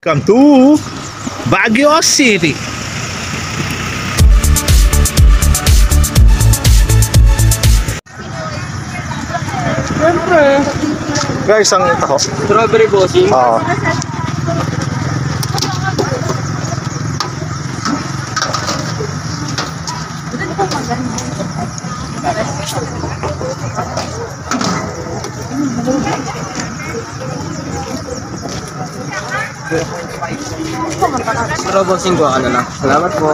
Welcome to Baguio City. Siyempre. Guys, ang taho. Strawberry bossing. Oo. Strawberry bossing ko, ano lang. Salamat po.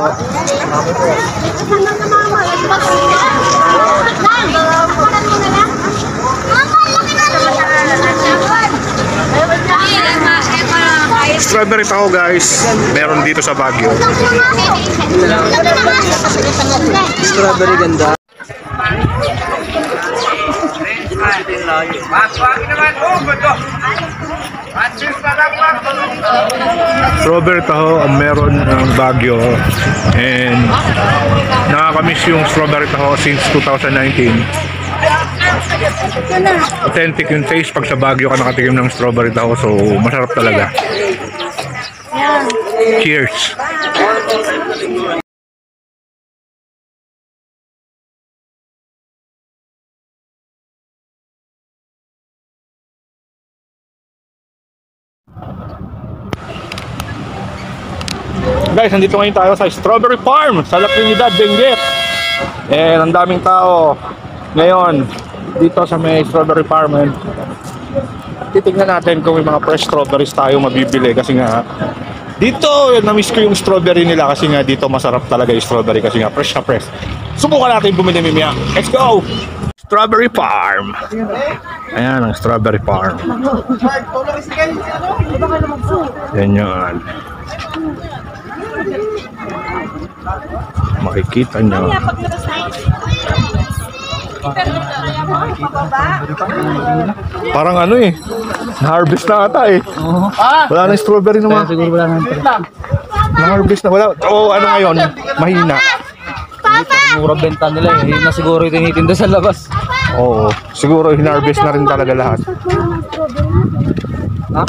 Strawberry taho guys, meron dito sa Baguio. Strawberry ganda. Strawberry taho ang meron ng Baguio. And nakakamiss yung strawberry taho since 2019. Authentic yung taste pag sa Baguio ka nakatikim ng strawberry taho, so masarap talaga. Cheers! Guys, nandito ngayon tayo sa Strawberry Farm sa La Trinidad, Benguet. And ang daming tao ngayon dito sa may Strawberry Farm. And titignan natin kung may mga fresh strawberries tayo mabibili kasi nga dito na-miss ko yung strawberry nila kasi nga dito masarap talaga yung strawberry kasi nga fresh na fresh. Subukan natin bumili mimaya. Let's go! Strawberry Farm. Ayan ang Strawberry Farm. Yan yun. Makikita nyo. Parang ano eh, na-harvest na ata eh. Wala na strawberry naman. Siguro wala nang Na-harvest na wala. O ano ngayon, mahina. mura benta nila eh. Yun na siguro yung tinitinda sa labas. Oo, siguro hinarvest na rin talaga lahat. Ha?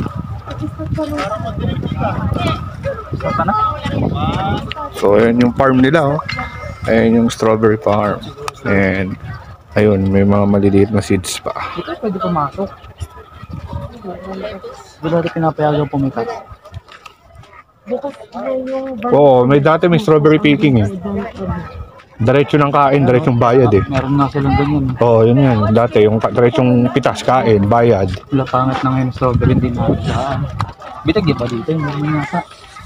So ayan yung farm nila oh. Ayan yung strawberry farm. And ayun, may mga maliliit na seeds pa. Ito pwede pumasok. Doon natin pinapayagan pumikat. Oo, may dati may strawberry picking eh. Diretso ng kain, diretsong bayad eh. Meron nga silang ganyan. Oo, yun yan. Dati yung diretsong pitas, kain, bayad. Wala pangat na ngayon strawberry, hindi na saan. Bitag di pa dito, yung mga nasa.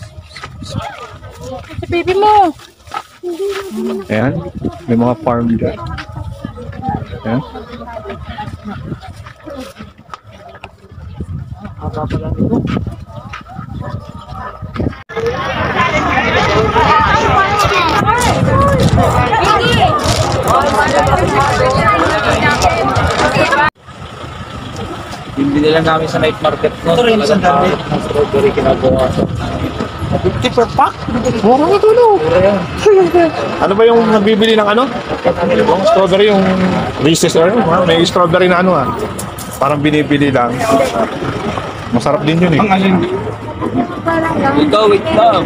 Si baby mo. Ayan, may mga farm dyan. Ayan. Haba pala dito. Bibili lang namin sa night market no. Ito rin isang dami. Strawberry kinagawa. 50 per pack? Mura na ito, no? Ano ba yung nagbibili ng ano? Yung strawberry, yung Reese's or may strawberry na ano ah. Parang binibili lang. Masarap din yun eh. Ito, wait lang.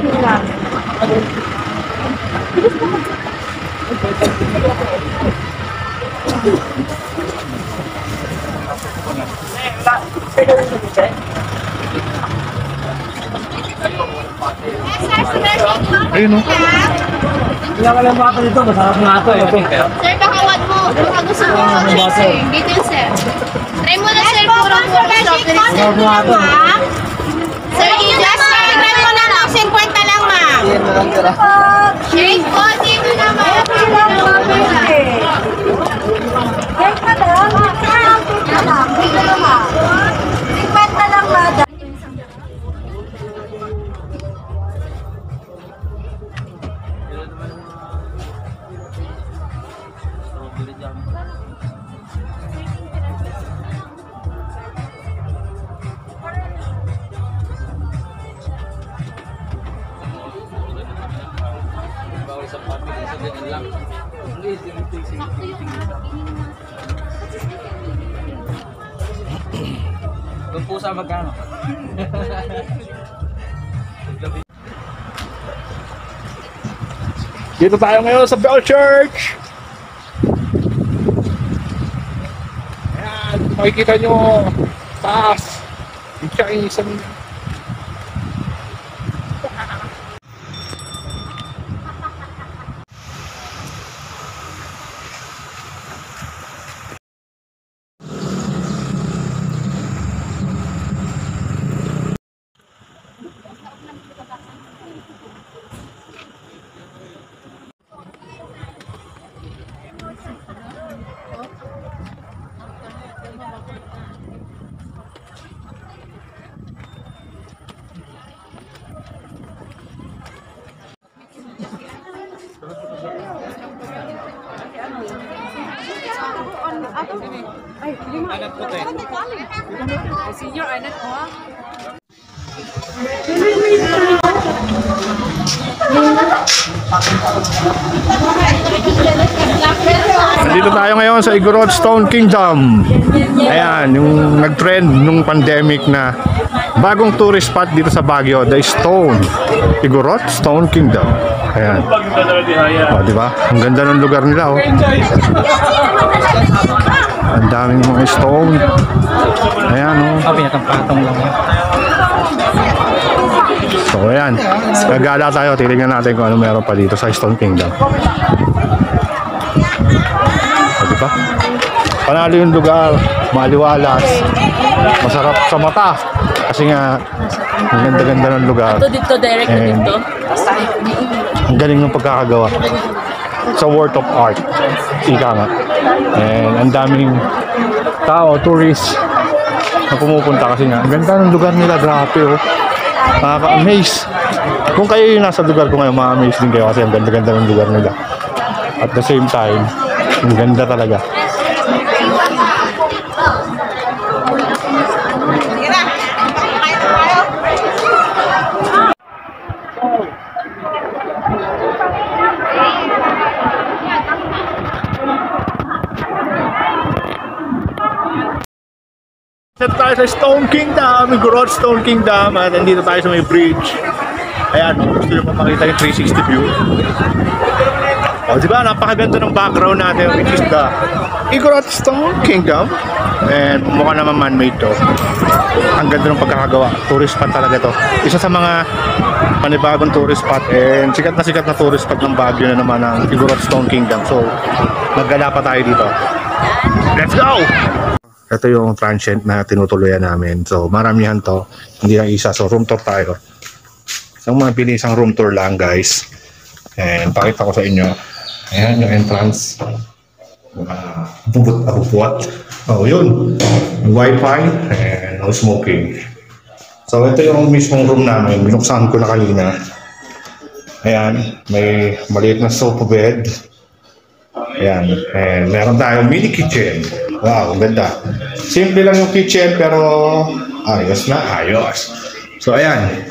Ayun o. Kaya ka lang mga dito, masarap nga ito eh. Sir, bakawan mo. Baka gusto mo. Sir, dito yun, sir. Try mo na, sir. Puro strawberry. Masarap nga ito. Sir, i-just sir. Try mo na lang. 50 lang, ma'am. Shake po. Dito naman. Shake pa lang. Dito naman. 50 lang, madam. Doon po sa magkano? Dito tayo ngayon sa Bell Church. Ayan, makikita nyo taas. Yung Chinese ang Nandito tayo ngayon sa Igorot Stone Kingdom. Ayan, yung nag-trend nung pandemic na bagong tourist spot dito sa Baguio, The Stone. Igorot Stone Kingdom. Ayan. O, diba? Ang ganda ng lugar nila, oh. Ang daming mga stone. Ayan, oh. Pinatampatong lang. So, ayan. Gagala tayo. Titignan natin kung ano meron pa dito sa Stone Kingdom. O, diba? Panalo yung lugar. Maliwalas. Masarap sa mata. Kasi nga, ang ganda-ganda ng lugar. Dito, direct And, dito. ang galing ng pagkakagawa. It's a work of art. Ika nga. And ang daming tao, tourists na pumupunta kasi nga. Ang ganda ng lugar nila. Grabe, oh. Nakaka-amaze. Kung kayo yung nasa lugar ko ngayon, ma-amaze din kayo kasi ang ganda-ganda ng lugar nila. At the same time, ang ganda talaga. Dito tayo sa Stone Kingdom, Igorot Stone Kingdom, at nandito tayo sa may bridge. Ayan, gusto nyo pa makita yung 360 view. O, diba, napakaganda ng background natin, which is the Igorot Stone Kingdom. And mukha naman man-made to. Ang ganda ng pagkakagawa. Tourist spot talaga to. Isa sa mga panibagong tourist spot, and sikat na tourist spot ng Baguio na naman ang Igorot Stone Kingdom. So, maggala pa tayo dito. Let's go! Ito yung transient na tinutuloyan namin. So, maramihan to. Hindi lang isa. So, room tour tayo. Isang mga bilisang room tour lang, guys. And pakita ko sa inyo. Ayan yung entrance. Bubot-abot. Oh, yun. Wi-Fi and no smoking. So, ito yung mismong room namin. Binuksan ko na kanina. Ayan. May maliit na sofa bed. Ayan. And meron tayong mini kitchen. Wow, ganda. Simple lang yung kitchen pero ayos na, ayos. So, ayan.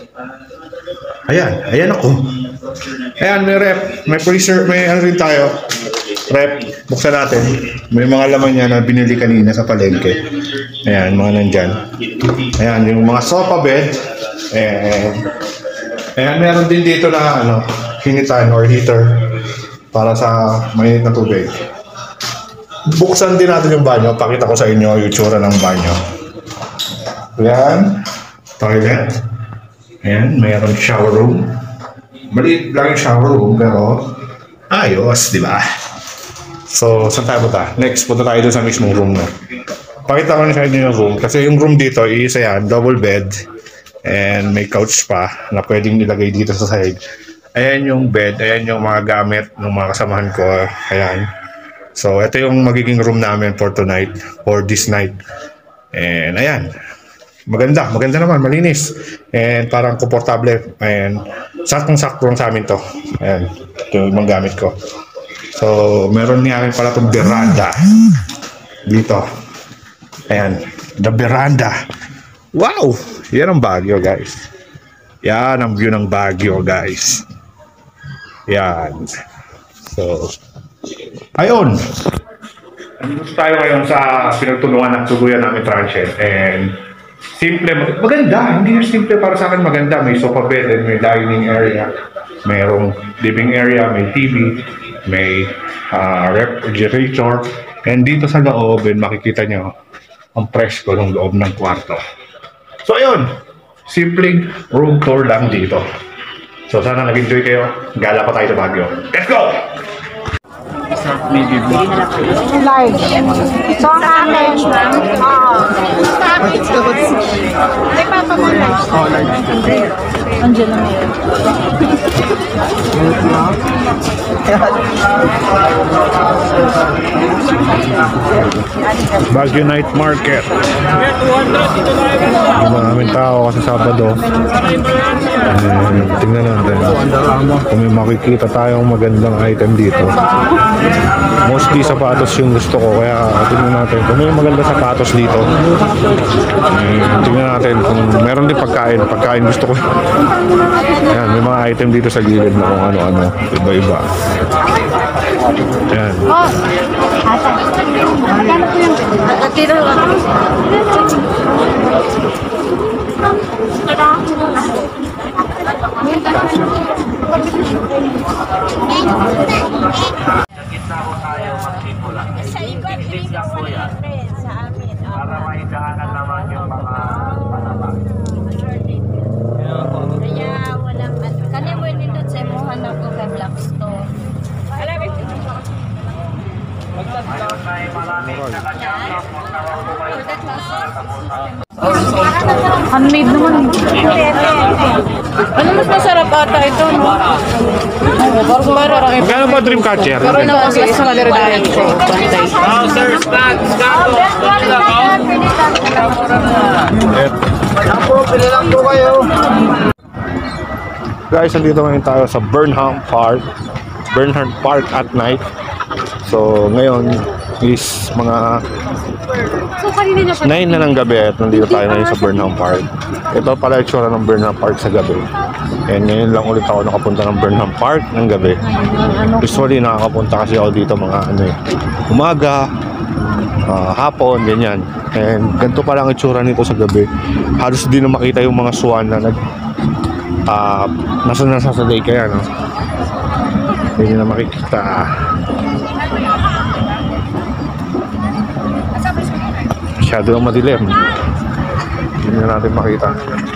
Ayan ako. Ayan, may rep. May freezer, may ano rin tayo. Rep, buksan natin. May mga laman niya na binili kanina sa palengke. Ayan, mga nandyan. Ayan, yung mga sofa bed. Ayan, meron din dito na ano, hinitan or heater para sa mainit na tubig. Buksan din natin yung banyo. Pakita ko sa inyo yung tsura ng banyo. Ayan. Toilet. Ayan. Mayroon shower room. Maliit lang yung shower room pero ayos, di ba? So, saan tayo punta? Next, punta tayo dun sa mismong room na. Pakita ko na sa inyo yung room. Kasi yung room dito is ayan, double bed. And may couch pa na pwedeng nilagay dito sa side. Ayan yung bed. Ayan yung mga gamit ng mga kasamahan ko. Ayan. So, ito yung magiging room namin for tonight, for this night. And ayan, maganda naman, malinis. And parang komportable. And saktong-sakto lang sa amin to. Ayan, ito yung mga gamit ko. So, meron nga rin pala itong veranda. Dito. Ayan, the veranda. Wow! Yan ang Baguio, guys. Yan ang view ng Baguio, guys. Yan. So, ayun. Andito tayo ngayon sa pinagtulungan ng tuluyan namin transient. And simple, maganda. Hindi yung simple para sa akin maganda. May sofa bed and may dining area. Merong living area, may TV, may refrigerator. And dito sa loob, makikita nyo ang presko ng loob ng kwarto. So ayun, simpleng room tour lang dito. So sana nag-enjoy kayo. Gala pa tayo sa Baguio. Let's go! Live. Ito ang amin. May papa mo live. Oh, live. Andiyan na ngayon. Baguio Night Market. Maraming tao kasi Sabado. Tingnan natin kung may makikita tayong magandang item dito. Mostly sapatos yung gusto ko, kaya tingnan natin kung may maganda sapatos dito. Tingnan natin kung meron din pagkain gusto ko. Ayan, may mga item dito sa gilid na kung ano-ano, iba-iba. Ayan. Magkano po yung tiro? Sa ikot, ibig ko sa amin. Para maidahanan naman yung mga panabang. Kaya walang ano. Kani mo nindot sa imuhan ako kay Blackstone. Handmade naman. Ano mas masarap ata ito, no? Magkano ba dream catcher? Pero na mas sa kalirdahan ko. Bantay. Guys, nandito ngayon tayo sa Burnham Park at night. So ngayon is mga 9 na ng gabi at nandito tayo ngayon sa Burnham Park. Ito pala yung tsura ng Burnham Park sa gabi. And ngayon lang ulit ako nakapunta ng Burnham Park ng gabi. Usually nakakapunta kasi ako dito mga umaga, hapon, ganyan. And ganito pa lang itsura nito sa gabi. Halos di na makita yung mga swan na nasa lake kaya, no? Hindi na makikita. Masyado lang madilim. Hindi na natin makita.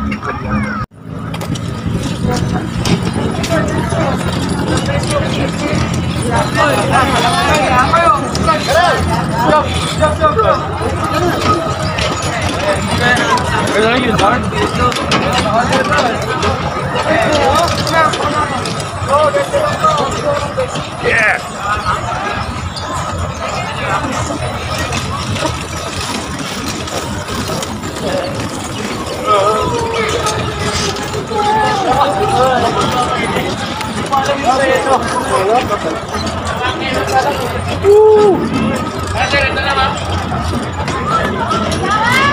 Yeah. Woo!